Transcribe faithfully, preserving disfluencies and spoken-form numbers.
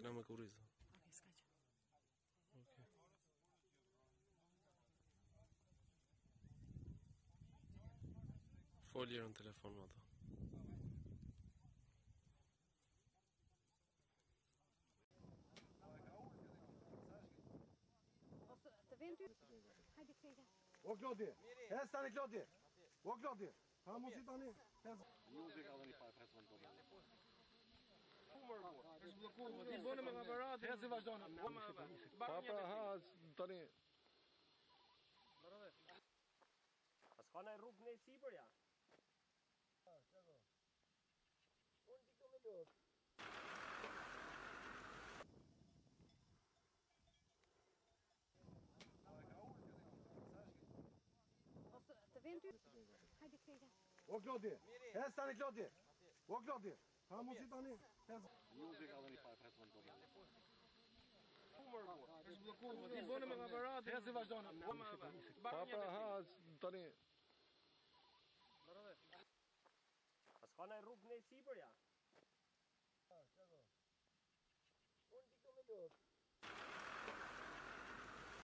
Kena me kuriz. Okej, s'ka që. Okej. Folje në telefon me ata. Të vend ty. Hajde kthejë. O Klodi, hes tani Klodi. O Klodi, ka mundsi tani? Hes. Music ka dhënë pa festival tonë. Është bllokuar, ti bënë me aparatin. Hes i vazhdon. Pa pra ha tani. Pas ka në rrugë në sipër ja. Unë di këmë lot. Ose të vend ty. Hajde kthejë. O Klodi, hes tani Klodi. O Klodi, ka mundsi tani? Hes. Music ka dhënë pa festival tonë. Është bllokuar, ti bënë me aparatin. Hes i vazhdon. Pa pra ha tani. Pas ka në rrugë në sipër ja. Unë di këmë lot.